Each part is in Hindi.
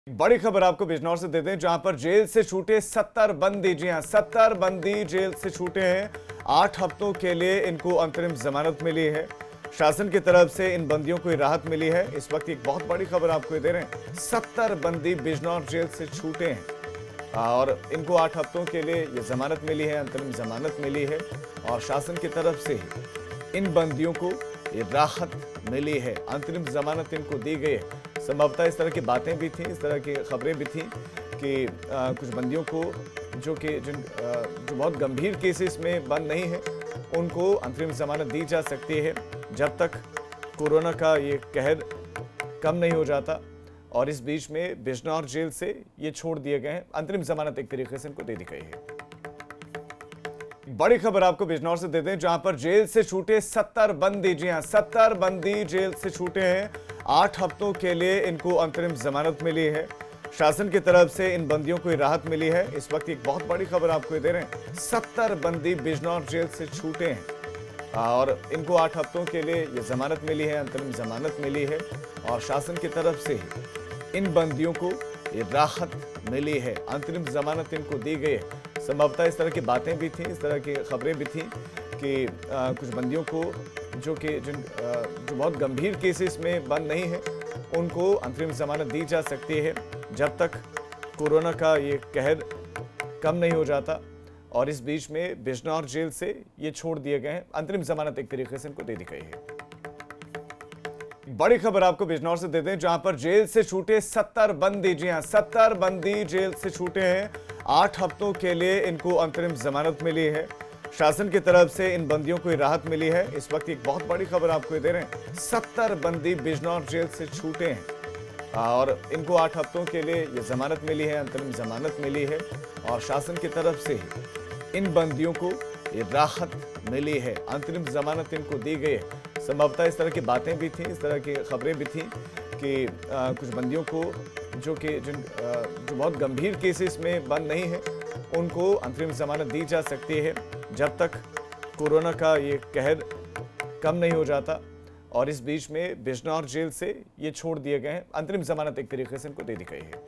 बड़ी खबर आपको बिजनौर से देते हैं, जहां पर जेल से छूटे 70 बंदी। जी हां, 70 बंदी जेल से छूटे हैं। 8 हफ्तों के लिए इनको अंतरिम जमानत मिली है। शासन की तरफ से इन बंदियों को राहत मिली है। इस वक्त एक बहुत बड़ी खबर आपको दे रहे हैं, 70 बंदी बिजनौर जेल से छूटे हैं और इनको 8 हफ्तों के लिए ये जमानत मिली है, अंतरिम जमानत मिली है और शासन की तरफ से इन बंदियों को ये राहत मिली है, अंतरिम जमानत इनको दी गई है। संभवतः इस तरह की बातें भी थी, इस तरह की खबरें भी थी कि कुछ बंदियों को जो बहुत गंभीर केसेस में बंद नहीं है, उनको अंतरिम जमानत दी जा सकती है जब तक कोरोना का ये कहर कम नहीं हो जाता। और इस बीच में बिजनौर जेल से ये छोड़ दिए गए हैं, अंतरिम जमानत एक तरीके से इनको दे दी गई है। बड़ी खबर आपको बिजनौर से देते हैं, जहां पर जेल से छूटे 70 बंदी। जी हां, 70 बंदी जेल से छूटे हैं। 8 हफ्तों के लिए इनको अंतरिम जमानत मिली है। शासन की तरफ से इन बंदियों को राहत मिली है। इस वक्त एक बहुत बड़ी खबर आपको दे रहे हैं, 70 बंदी बिजनौर जेल से छूटे हैं और इनको 8 हफ्तों के लिए ये जमानत मिली है, अंतरिम जमानत मिली है और शासन की तरफ से इन बंदियों को ये राहत मिली है, अंतरिम जमानत इनको दी गई है। संभवतः इस तरह की बातें भी थी, इस तरह की खबरें भी थी कि कुछ बंदियों को जो बहुत गंभीर केसेस में बंद नहीं है, उनको अंतरिम जमानत दी जा सकती है जब तक कोरोना का ये कहर कम नहीं हो जाता। और इस बीच में बिजनौर जेल से ये छोड़ दिए गए हैं, अंतरिम जमानत एक तरीके से इनको दे दी गई है। बड़ी खबर आपको बिजनौर से देते हैं, जहां पर जेल से छूटे 70 बंदी। जी हां, 70 बंदी जेल से छूटे हैं। 8 हफ्तों के लिए इनको अंतरिम जमानत मिली है। शासन की तरफ से इन बंदियों को राहत मिली है। इस वक्त एक बहुत बड़ी खबर आपको दे रहे हैं, 70 बंदी बिजनौर जेल से छूटे हैं और इनको 8 हफ्तों के लिए ये जमानत मिली है, अंतरिम जमानत मिली है और शासन की तरफ से इन बंदियों को ये राहत मिली है, अंतरिम जमानत इनको दी गई है। संभवतः इस तरह की बातें भी थी, इस तरह की खबरें भी थी कि कुछ बंदियों को जो बहुत गंभीर केसेस में बंद नहीं है, उनको अंतरिम जमानत दी जा सकती है जब तक कोरोना का ये कहर कम नहीं हो जाता। और इस बीच में बिजनौर जेल से ये छोड़ दिए गए हैं, अंतरिम जमानत एक तरीके से इनको दे दी गई है।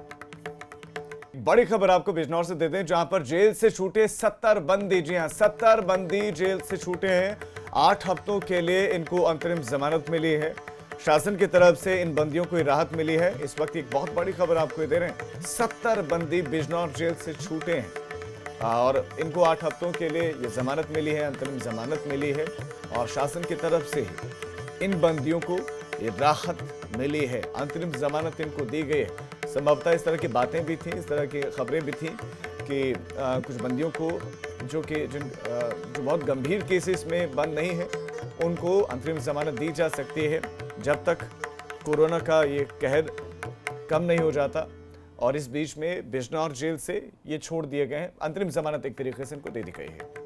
बड़ी खबर आपको बिजनौर से देते हैं, जहां पर जेल से छूटे 70 बंदी। जी हां, 70 बंदी जेल से छूटे हैं। 8 हफ्तों के लिए इनको अंतरिम जमानत मिली है। शासन की तरफ से इन बंदियों को राहत मिली है। इस वक्त एक बहुत बड़ी खबर आपको दे रहे हैं, 70 बंदी बिजनौर जेल से छूटे हैं और इनको 8 हफ्तों के लिए ये जमानत मिली है, अंतरिम जमानत मिली है और शासन की तरफ से इन बंदियों को ये राहत मिली है, अंतरिम जमानत इनको दी गई है। संभवतः इस तरह की बातें भी थी, इस तरह की खबरें भी थी कि कुछ बंदियों को जो बहुत गंभीर केसेस में बंद नहीं है, उनको अंतरिम जमानत दी जा सकती है जब तक कोरोना का ये कहर कम नहीं हो जाता। और इस बीच में बिजनौर जेल से ये छोड़ दिए गए हैं, अंतरिम जमानत एक तरीके से इनको दे दी गई है।